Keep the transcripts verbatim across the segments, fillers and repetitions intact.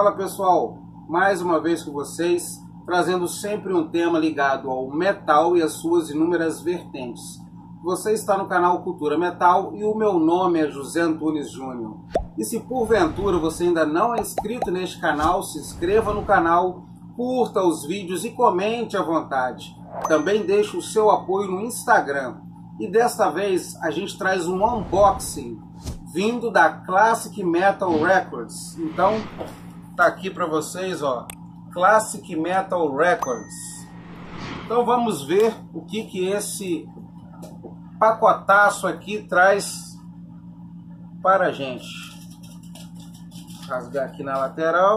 Fala pessoal, mais uma vez com vocês, trazendo sempre um tema ligado ao metal e as suas inúmeras vertentes. Você está no canal Cultura Metal e o meu nome é José Antunes Júnior. E se porventura você ainda não é inscrito neste canal, se inscreva no canal, curta os vídeos e comente à vontade. Também deixe o seu apoio no Instagram. E desta vez a gente traz um unboxing vindo da Classic Metal Records. Então tá aqui para vocês, ó, Classic Metal Records. Então vamos ver o que que esse pacotaço aqui traz para a gente. Rasgar aqui na lateral.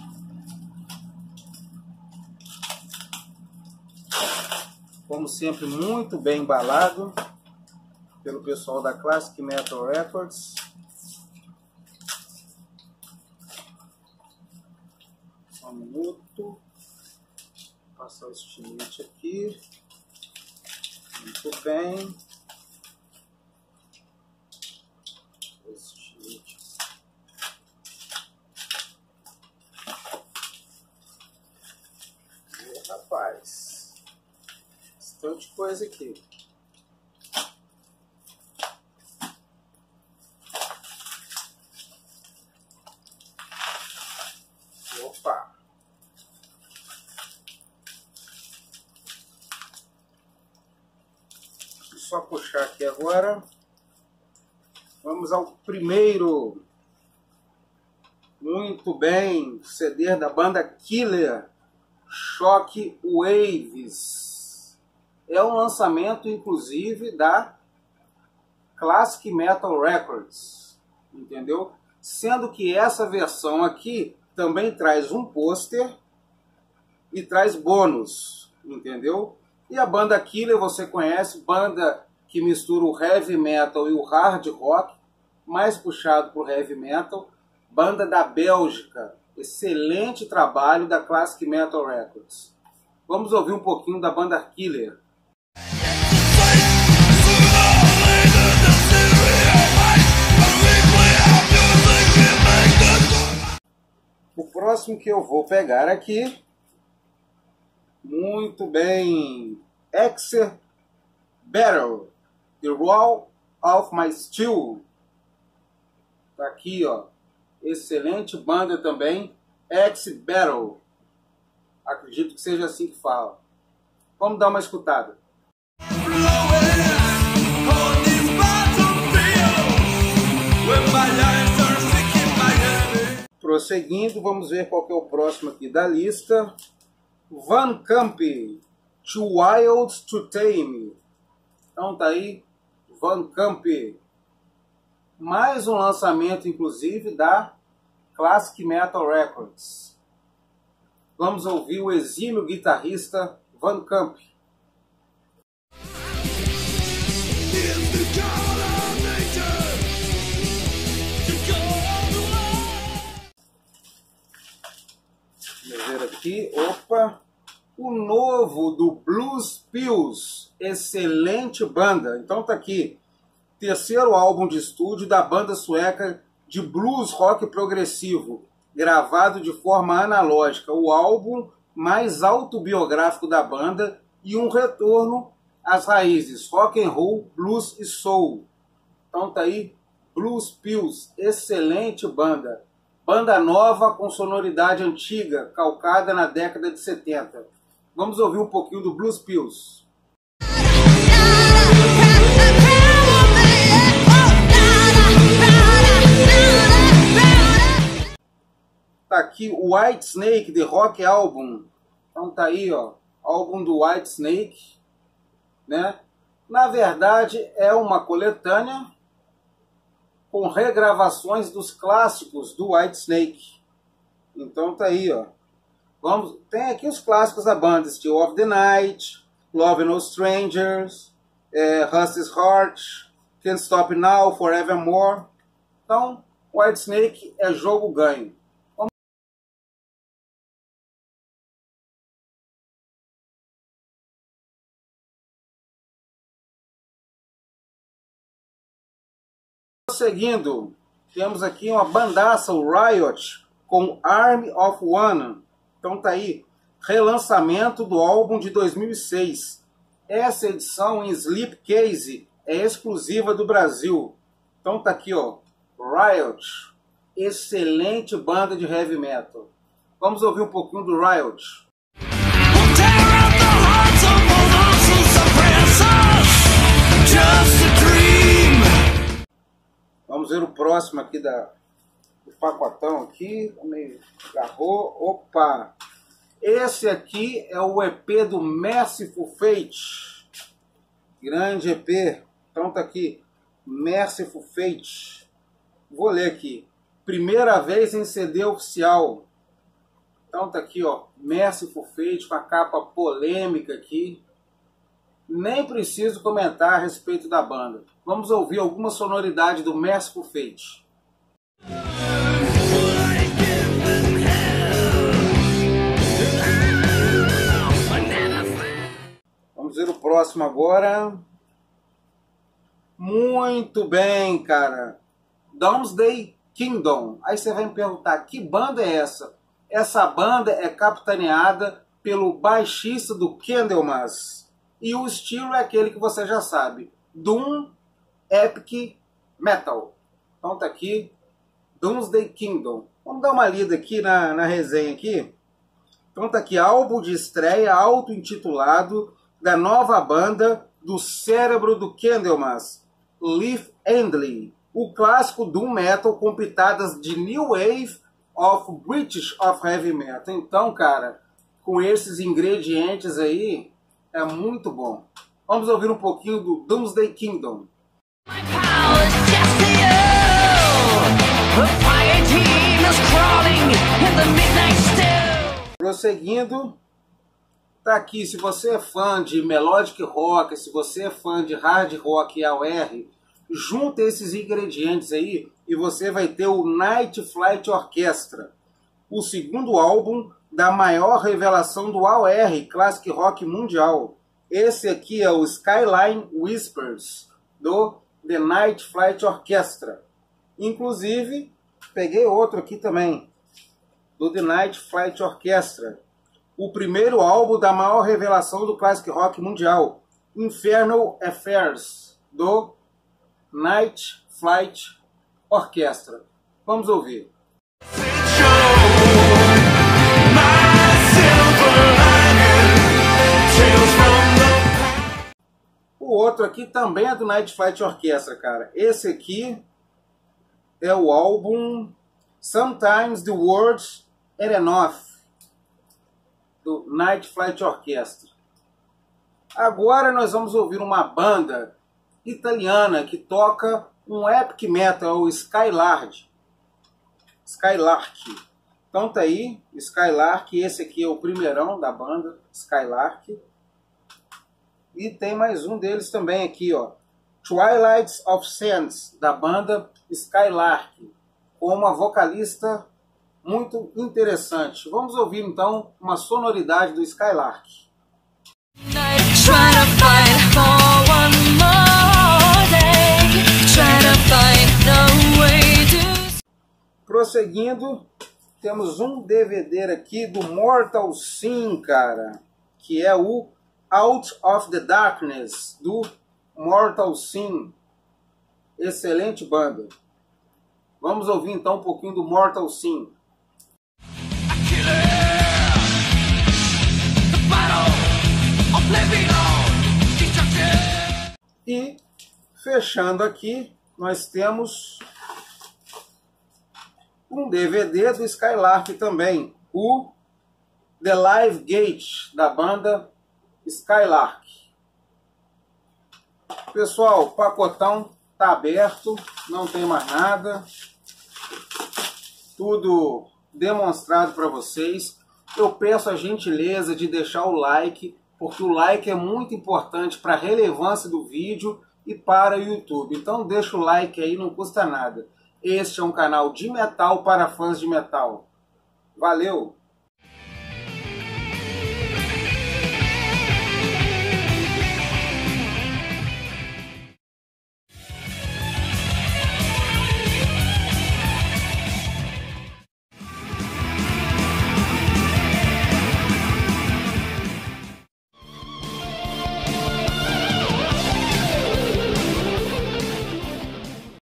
Como sempre, muito bem embalado pelo pessoal da Classic Metal Records. Só um minuto. Passar o estilete aqui. Muito bem. Estilete. E, rapaz, bastante coisa aqui. Opa! Deixa eu só puxar aqui agora. Vamos ao primeiro. Muito bem, C D da banda Killer, Shock Waves. É um lançamento, inclusive, da Classic Metal Records, entendeu? Sendo que essa versão aqui também traz um pôster e traz bônus, entendeu? E a banda Killer você conhece, banda que mistura o heavy metal e o hard rock, mais puxado para o heavy metal, banda da Bélgica, excelente trabalho da Classic Metal Records. Vamos ouvir um pouquinho da banda Killer. O próximo que eu vou pegar aqui, muito bem, Exer Battle, The Wall of My Steel. Tá aqui, ó, excelente banda também, Exer Battle. Acredito que seja assim que fala. Vamos dar uma escutada. Prosseguindo, vamos ver qual que é o próximo aqui da lista. Van Camp, Too Wild to Tame. Então tá aí, Van Camp. Mais um lançamento, inclusive, da Classic Metal Records. Vamos ouvir o exímio guitarrista Van Camp. Vamos ver aqui, opa, o novo do Blues Pills, excelente banda. Então tá aqui, terceiro álbum de estúdio da banda sueca de blues rock progressivo, gravado de forma analógica, o álbum mais autobiográfico da banda e um retorno às raízes rock and roll, blues e soul. Então tá aí, Blues Pills, excelente banda. Banda nova com sonoridade antiga, calcada na década de setenta. Vamos ouvir um pouquinho do Blues Pills. Tá aqui o White Snake, The Rock Album. Então tá aí, ó, álbum do White Snake, né? Na verdade é uma coletânea com regravações dos clássicos do White Snake. Então tá aí, ó. Vamos, tem aqui os clássicos da banda: Still of the Night, Love No Strangers, é, Rusty's Heart, Can't Stop Now, Forevermore. Então, White Snake é jogo ganho. Vamos... Seguindo, temos aqui uma bandaça, o Riot, com Army of One. Então tá aí, relançamento do álbum de dois mil e seis. Essa edição em slipcase é exclusiva do Brasil. Então tá aqui, ó, Riot, excelente banda de heavy metal. Vamos ouvir um pouquinho do Riot. Vamos ver o próximo aqui da, do pacotão aqui. Meio agarrou. Opa! Esse aqui é o E P do Mercyful Fate. Grande E P. Então tá aqui. Mercyful Fate. Vou ler aqui. Primeira vez em C D oficial. Então tá aqui, ó. Mercyful Fate com a capa polêmica aqui. Nem preciso comentar a respeito da banda. Vamos ouvir alguma sonoridade do Mercyful Fate. Vamos ver o próximo agora. Muito bem, cara. Doomsday Kingdom. Aí você vai me perguntar, que banda é essa? Essa banda é capitaneada pelo baixista do Candlemas. E o estilo é aquele que você já sabe. Doom Epic Metal. Então tá aqui, Doomsday Kingdom. Vamos dar uma lida aqui na, na resenha aqui. Então tá aqui, álbum de estreia auto-intitulado da nova banda do cérebro do Candlemas, Leif Endley. O clássico Doom Metal com pitadas de New Wave of British of Heavy Metal. Então, cara, com esses ingredientes aí, é muito bom. Vamos ouvir um pouquinho do Doomsday Kingdom. Prosseguindo, tá aqui, se você é fã de melodic rock, se você é fã de hard rock e A O R, junta esses ingredientes aí e você vai ter o Night Flight Orchestra, o segundo álbum da maior revelação do A O R, Classic Rock mundial. Esse aqui é o Skyline Whispers, do The Night Flight Orchestra. Inclusive, peguei outro aqui também, do The Night Flight Orchestra. O primeiro álbum da maior revelação do Classic Rock mundial, Infernal Affairs, do Night Flight Orchestra. Vamos ouvir. O outro aqui também é do Night Flight Orchestra, cara. Esse aqui é o álbum Sometimes the Words Are Enough, do Night Flight Orchestra. Agora nós vamos ouvir uma banda italiana que toca um epic metal, o Skylark. Skylark. Então tá aí, Skylark. Esse aqui é o primeirão da banda, Skylark. E tem mais um deles também aqui, ó. Twilights of Sands, da banda Skylark, com uma vocalista muito interessante. Vamos ouvir então uma sonoridade do Skylark. Prosseguindo, temos um D V D aqui do Mortal Sin, cara, que é o Out of the Darkness, do Mortal Sin. Excelente banda. Vamos ouvir então um pouquinho do Mortal Sin. E fechando aqui, nós temos um D V D do Skylark também, o The Live Gate, da banda Skylark. Pessoal, o pacotão tá aberto, não tem mais nada. Tudo demonstrado para vocês. Eu peço a gentileza de deixar o like, porque o like é muito importante para a relevância do vídeo e para o YouTube. Então deixa o like aí, não custa nada. Este é um canal de metal para fãs de metal. Valeu!